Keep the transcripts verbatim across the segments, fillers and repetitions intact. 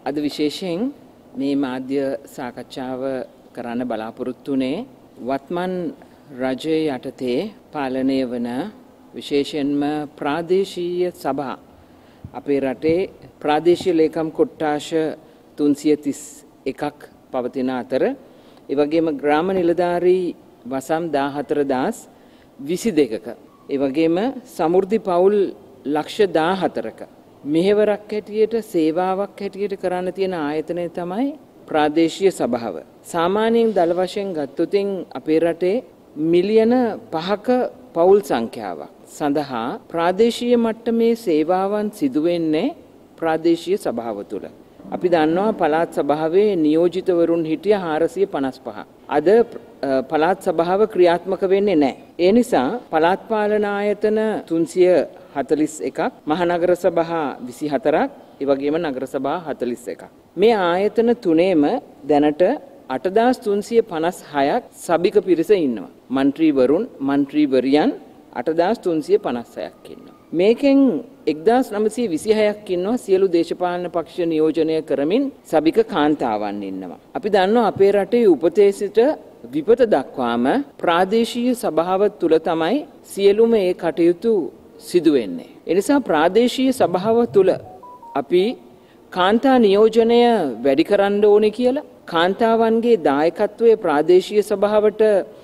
අද විශේෂයෙන් මේ මාධ්‍ය සාකච්ඡාව කරන්න බලාපොරොත්තු වුණේ වත්මන් රජයේ යටතේ පාලනය වන විශේෂයෙන්ම ප්‍රාදේශීය සභා අපේ රටේ ප්‍රාදේශීය ලේකම් කොට්ටාශ තුන්සිය තිස් එකක් පවතින අතර ඒ වගේම ග්‍රාම නිලධාරී වසම් දාහතර දහස් විසි දෙකක ඒ වගේම සමෘද්ධි පවුල් ලක්ෂ දාහතරක මෙහෙවරක් හැටියට සේවාවක් හැටියට කරන්න තියෙන ආයතනය තමයි ප්‍රාදේශීය සභාව. සාමාන්‍යයෙන් දල වශයෙන් ගත්තොතින් අපේ රටේ මිලියන පහක පවුල් සංඛ්‍යාවක් සඳහා ප්‍රාදේශීය මට්ටමේ සේවාවන් සිදු වෙන්නේ ප්‍රාදේශීය සභාව තුළ. අපි දන්නවා පළාත් සභාවේ නියෝජිතවරුන් හිටිය හාරසිය පනස් පහ. අද පළාත් සභාව ක්‍රියාත්මක වෙන්නේ නැහැ. ඒ නිසා පළාත් පාලන ආයතන තුන්සිය හතලිස් එකක්, මහනගර සභා විසි හතරක්, ඒ වගේම නගර සභා හතලිස් එකක්. මේ ආයතන තුනේම දැනට අටදාස් තුන්සිය පනස් හයක් සභික පිරිස ඉන්නවා. මන්ත්‍රීවරුන්, මන්ත්‍රීවරියන් අටදාස් තුන්සිය පනස් හයක් ඉන්නවා. මේකෙන් එක්දාස් නවසිය විසි හයක් ඉන්නවා සියලු දේශපාලන පක්ෂ නියෝජනය කරමින් සභික කාන්තාවන් ඉන්නවා. අපි දන්නවා අපේ රටේ උපතේ සිට විපත දක්වාම ප්‍රාදේශීය සභාව තුල තමයි සියලුම ඒ කටයුතු සිදු වෙන්නේ. ඒ නිසා ප්‍රාදේශීය සභාව තුල අපි කාන්තා නියෝජනය වැඩි කරන්න ඕනේ කියලා කාන්තාවන්ගේ දායකත්වයේ ප්‍රාදේශීය සභාවට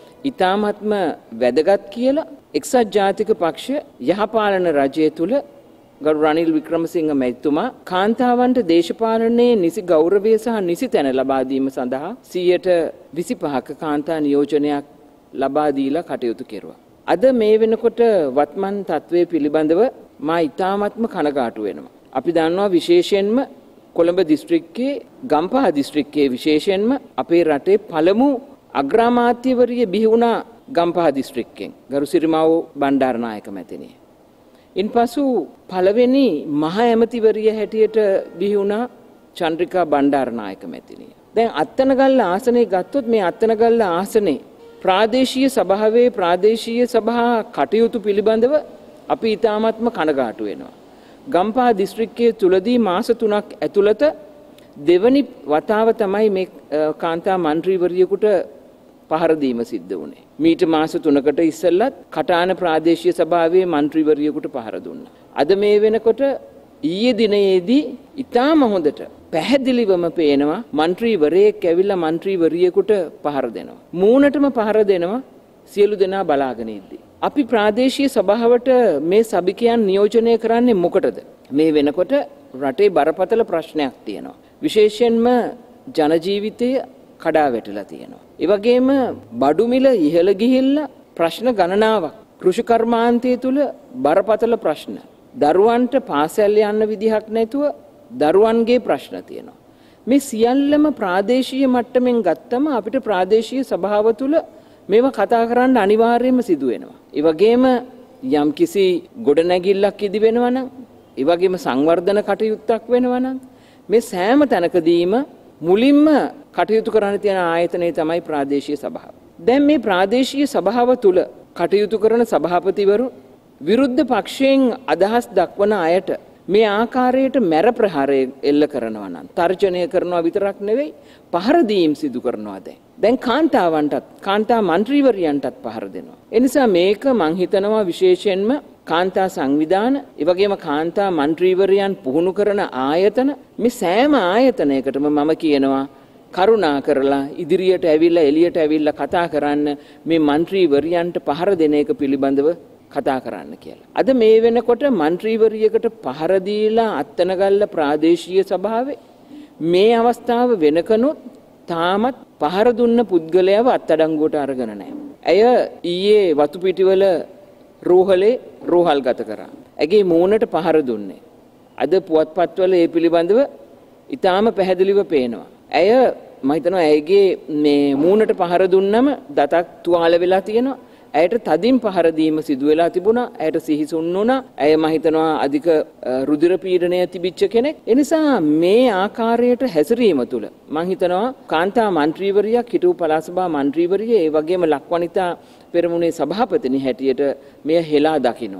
ඉතාමත්ම වැදගත් කියලා එක්සත් ජාතික පක්ෂ යහපාලන රජය තුල ගරු රනිල් වික්‍රමසිංහ මැතිතුමා කාන්තාවන්ට දේශපාලනයේ නිසි ගෞරවය සහ නිසි තැන ලබා දීම සඳහා සියයට විසි පහක කාන්තා නියෝජනයක් ලබා දීලා කටයුතු කෙරුවා. අද මේ වෙනකොට වත්මන් තත්වයේ පිළිබඳව මා ඉතාමත්ම කනගාටු වෙනවා. අපි දන්නවා විශේෂයෙන්ම කොළඹ දිස්ත්‍රික්කයේ ගම්පහ දිස්ත්‍රික්කයේ විශේෂයෙන්ම අපේ රටේ පළමු අග්‍රාමාත්‍යවරිය බිහි වුණා ගම්පහ දිස්ත්‍රික්කයෙන් ගරු සිරිමාවෝ බණ්ඩාරනායක මැතිණිය. ඉන්පසු පළවෙනි මහ ඇමතිවරිය හැටියට බිහි වුණා චන්ද්‍රිකා බණ්ඩාරනායක මැතිණිය. දැන් අත්තනගල්ල ආසනේ ගත්තොත් මේ අත්තනගල්ල ආසනේ ප්‍රාදේශීය සභාවේ ප්‍රාදේශීය සභා කටයුතු පිළිබඳව අපි ඉතාමත්ම කනගාටු වෙනවා. ගම්පහ දිස්ත්‍රික්කයේ තුලදී මාස තුනක් ඇතුළත දෙවනි වතාව තමයි මේ කාන්තා මන්ත්‍රීවරියෙකුට පහර දීම සිද්ධ වුණේ. මීට මාස තුනකට ඉස්සෙල්ලත් කටාන ප්‍රාදේශීය සභාවේ මන්ත්‍රීවරියෙකුට පහර දුන්නා. අද මේ වෙනකොට ඊයේ දිනයේදී ඉතාම හොඳට පැහැදිලිවම පේනවා මන්ත්‍රීවරයෙක් ඇවිල්ලා මන්ත්‍රීවරියෙකුට පහර දෙනවා. මූණටම පහර දෙනවා සියලු දෙනා බලාගෙන ඉද්දී. අපි ප්‍රාදේශීය සභාවට මේ සභිකයන් නියෝජනය කරන්නේ මොකටද? මේ වෙනකොට රටේ බරපතල ප්‍රශ්නයක් තියෙනවා. විශේෂයෙන්ම ජන ජීවිතය කඩා වැටිලා තියෙනවා. ඒ වගේම බඩු මිල ඉහළ ගිහිල්ලා ප්‍රශ්න ගණනාවක් කෘෂි කර්මාන්තය තුල බරපතල ප්‍රශ්න. දරුවන්ට පාසල් යන්න විදිහක් නැතුව දරුවන්ගේ ප්‍රශ්න තියෙනවා. මේ සියල්ලම ප්‍රාදේශීය මට්ටමින් ගත්තම අපිට ප්‍රාදේශීය සභාව තුල මේවා කතා කරන්න අනිවාර්යයෙන්ම සිදු වෙනවා. ඒ වගේම යම්කිසි ගොඩනැගිල්ලක් ඉදි වෙනවා නම්, ඒ වගේම සංවර්ධන කටයුත්තක් වෙනවා නම් මේ සෑම තැනකදීම මුලින්ම කටයුතු කරන්න තියෙන ආයතනය තමයි ප්‍රාදේශීය සභාව. දැන් මේ ප්‍රාදේශීය සභාව තුල කටයුතු කරන සභාපතිවරු විරුද්ධ පක්ෂයෙන් අදහස් දක්වන අයට මේ ආකාරයට මැර ප්‍රහාරය එල්ල කරනවා නම් තර්ජනය කරනවා විතරක් නෙවෙයි පහර දීම් සිදු කරනවා දැන්. දැන් කාන්තාවන්ටත් කාන්තා මන්ත්‍රීවරියන්ටත් පහර දෙනවා. ඒ නිසා මේක මං හිතනවා විශේෂයෙන්ම කාන්තා සංවිධාන, ඒ වගේම කාන්තා මන්ත්‍රීවරයන් පුහුණු කරන ආයතන මේ සෑම ආයතනයකටම මම කියනවා කරුණා කරලා ඉදිරියට ඇවිල්ලා එළියට ඇවිල්ලා කතා කරන්න මේ මන්ත්‍රීවරයන්ට පහර දෙන එක පිළිබඳව කතා කරන්න කියලා. අද මේ වෙනකොට මන්ත්‍රීවරියකට පහර දීලා අත්තනගල්ල ප්‍රාදේශීය සභාවේ මේ අවස්ථාව වෙනකනොත් තාමත් පහර දුන්න පුද්ගලයාව අත්අඩංගුවට අරගෙන නැහැ. ඇය ඊයේ වතුපිටිවල රෝහලේ රෝහල් ගත කරා. ඇගේ මූණට පහර දුන්නේ. අද පුවත්පත්වල ඒ පිළිබඳව ඉතාම පැහැදිලිව පේනවා. ඇය මම හිතනවා ඇයගේ මේ මූණට පහර දුන්නම දතක් තුවාල වෙලා තියෙනවා. ඇයට තදින් පහර දීම සිදු වෙලා තිබුණා. ඇයට සිහිසුන් වුණා. ඇය මම හිතනවා අධික රුධිර පීඩනය තිබිච්ච කෙනෙක්. ඒ නිසා මේ ආකාරයට හැසිරීම තුළ මම හිතනවා කාන්තා මන්ත්‍රීවරියක් හිටපු පළාත් සභා මන්ත්‍රීවරිය ඒ වගේම ලක්වනිතා පෙරමුණේ සභාපතිනි හැටියට මෙය හෙලා දකිනවා.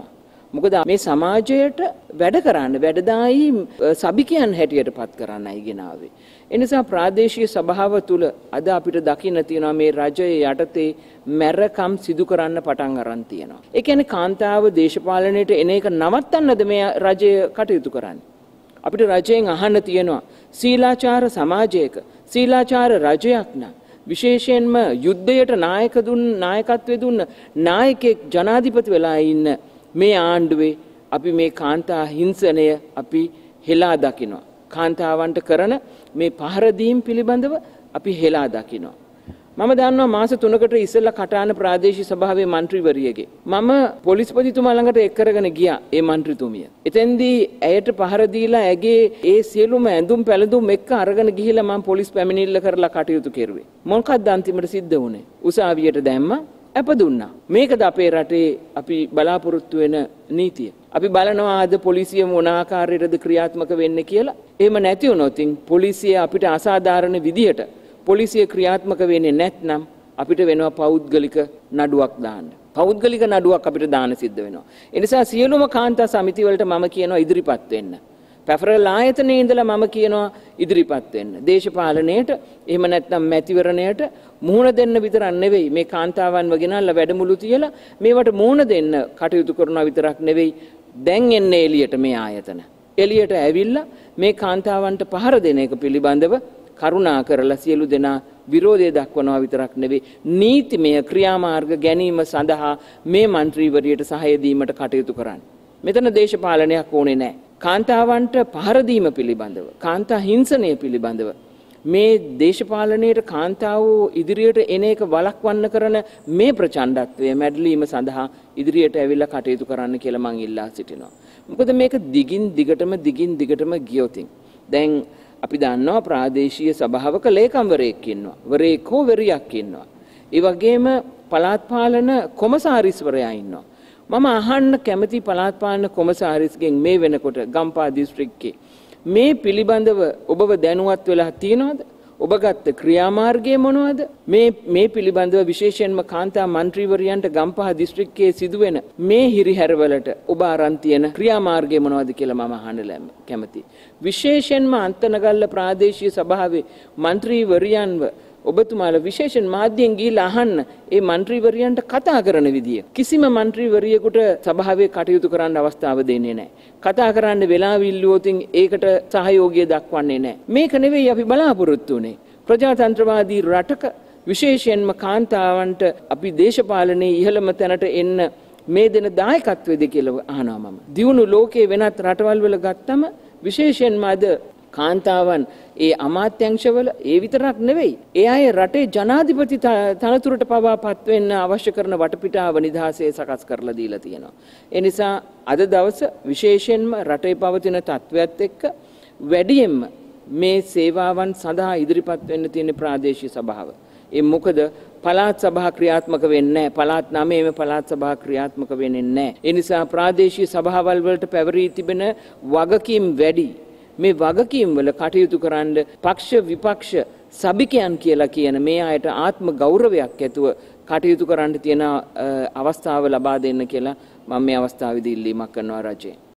මොකද මේ සමාජයට වැඩ කරන්න වැඩදායි සබිකයන් හැටියට පත් කරන්නයි ගෙනාවේ. ඒ නිසා ප්‍රාදේශීය සභාව තුල අද අපිට දකින්න තියෙනවා මේ රජයේ යටතේ මැරකම් සිදු කරන්න පටන් අරන් තියෙනවා. ඒ කියන්නේ කාන්තාව දේශපාලනයට එන එක නවත්තන්නද මේ රජය කටයුතු කරන්නේ? අපිට රජයෙන් අහන්න තියෙනවා සීලාචාර සමාජයක සීලාචාර රජයක් නම් විශේෂයෙන්ම යුද්ධයට නායක දුන්න නායකත්වයේ දුන්න නායකෙක් ජනාධිපති වෙලා ඉන්න මේ ආණ්ඩුවේ අපි මේ කාන්තා හිංසනය අපි හෙලා දකිනවා. කාන්තාවන්ට කරන මේ පහර දීම් පිළිබඳව අපි හෙලා දකිනවා. මම දන්නවා මාස තුනකට ඉස්සෙල්ලා කටාන ප්‍රාදේශීය සභාවේ മന്ത്രിවරියගේ මම පොලිස්පතිතුමා ළඟට එක් කරගෙන ගියා ඒ മന്ത്രിතුමිය. එතෙන්දී ඇයට පහර දීලා ඇගේ ඒ සියලුම ඇඳුම් පැළඳුම් එක්ක අරගෙන ගිහිල්ලා මම පොලිස් පැමිණිල්ල කරලා කටයුතු කෙරුවේ. මොකක්ද අන්තිමට සිද්ධ වුනේ? උසාවියට දැම්මා අප දුන්නා. මේකද අපේ රටේ අපි බලාපොරොත්තු වෙන නීතිය. අපි බලනවා අද පොලිසිය මොන ආකාරයකටද ක්‍රියාත්මක වෙන්නේ කියලා. එහෙම නැති වුණොත් පොලිසිය අපිට අසාධාරණ විදියට පොලිසිය ක්‍රියාත්මක වෙන්නේ නැත්නම් අපිට වෙනවා පෞද්ගලික නඩුවක් දාන්න. පෞද්ගලික නඩුවක් අපිට දාන්න සිද්ධ වෙනවා. ඒ නිසා සියලුම කාන්තා සමිති වලට මම කියනවා ඉදිරිපත් වෙන්න. පැෆරල් ආයතනයේ ඉඳලා මම කියනවා ඉදිරිපත් වෙන්න. දේශපාලනයේට එහෙම නැත්නම් මැතිවරණයට මුහුණ දෙන්න විතරක් නෙවෙයි මේ කාන්තාවන්ව ගෙනල්ලා වැඩමුළු තියලා මේවට මුහුණ දෙන්න කටයුතු කරනවා විතරක් නෙවෙයි දැන් එන්නේ එළියට මේ ආයතන. එළියට ඇවිල්ලා මේ කාන්තාවන්ට පහර දෙන එක පිළිබඳව කරුණා කරලා සියලු දෙනා විරෝධය දක්වනවා විතරක් නෙවෙයි නීතිමය ක්‍රියාමාර්ග ගැනීම සඳහා මේ മന്ത്രിවරියට සහාය දීමට කටයුතු කරන්න. මෙතන දේශපාලනයක් ඕනේ නැහැ. කාන්තාවන්ට පහර දීම පිළිබඳව, කාන්තා හිංසනය පිළිබඳව මේ දේශපාලනයේ කාන්තාවෝ ඉදිරියට එන එක වළක්වන්න කරන මේ ප්‍රචණ්ඩත්වය මැඩලීම සඳහා ඉදිරියට ඇවිල්ලා කටයුතු කරන්න කියලා මම ඉල්ලා සිටිනවා. මොකද මේක දිගින් දිගටම දිගින් දිගටම ගියොතින් දැන් අපි දන්නවා ප්‍රාදේශීය සභාවක ලේකම්වරයෙක් ඉන්නවා. වරයෙක් හෝ වරියක් ඉන්නවා. ඒ වගේම පළාත් පාලන කොමසාරිස්වරයා ඉන්නවා. මම අහන්න කැමති පළාත් පාලන කොමසාරිස්ගෙන් මේ වෙනකොට ගම්පහ දිස්ත්‍රික්කේ මේ පිළිබඳව ඔබව දැනුවත් වෙලා තියෙනවද? ඔබ ගත්ත ක්‍රියාමාර්ගය මොනවද? මේ මේ පිළිබඳව විශේෂයෙන්ම කාන්තා മന്ത്രിවරියන්ට ගම්පහ දිස්ත්‍රික්කයේ සිදුවෙන මේ හිරිහැරවලට ඔබ අරන් තියෙන ක්‍රියාමාර්ගය මොනවද කියලා මම අහන්න කැමතියි. විශේෂයෙන්ම අන්තනගල්ල ප්‍රාදේශීය සභාවේ മന്ത്രിවරියන්ව ඔබතුමාලා විශේෂයෙන් මාධ්‍යයෙන් ගිහිල්ලා අහන්න ඒ മന്ത്രിවරියන්ට කතා කරන විදිය. කිසිම മന്ത്രിවරියෙකුට සභාවේ කටයුතු කරන්න අවස්ථාව දෙන්නේ නැහැ. කතා කරන්න වෙලාව ඉල්ලුවොතින් ඒකට සහයෝගය දක්වන්නේ නැහැ. මේක නෙවෙයි අපි බලාපොරොත්තු වෙන්නේ. ප්‍රජාතන්ත්‍රවාදී රටක විශේෂයෙන්ම කාන්තාවන්ට අපි දේශපාලනයේ ඉහළම තැනට එන්න මේ දෙන දායකත්වයේද කියලා අහනවා මම. දියුණු ලෝකයේ වෙනත් රටවල් වල ගත්තම විශේෂයෙන්ම අද කාන්තාවන් ඒ අමාත්‍යංශවල ඒ විතරක් නෙවෙයි ඒ අය රටේ ජනාධිපති තනතුරට පවා පත් වෙන්න අවශ්‍ය කරන වටපිටාව නිදහසේ සකස් කරලා දීලා තියෙනවා. ඒ නිසා අද දවස විශේෂයෙන්ම රටේ පවතින තත්ත්වයක් එක්ක වැඩියෙන්ම මේ සේවාවන් සඳහා ඉදිරිපත් වෙන්න තියෙන ප්‍රාදේශීය සභාව. ඒ මොකද පළාත් සභා ක්‍රියාත්මක වෙන්නේ නැහැ. පළාත් නවයේම පළාත් සභා ක්‍රියාත්මක වෙන්නේ නැහැ. ඒ නිසා ප්‍රාදේශීය සභාවල් වලට පැවරී තිබෙන වගකීම් වැඩි. මේ වගකීම් වල කටයුතු කරන්න පක්ෂ විපක්ෂ සබිකයන් කියලා කියන මේ අයට ආත්ම ගෞරවයක් ඇතුව කටයුතු කරන්න තියෙන අවස්ථාව ලබා දෙන්න කියලා මම මේ අවස්ථාවේදී ඉල්ලීමක් කරනවා රජයෙන්.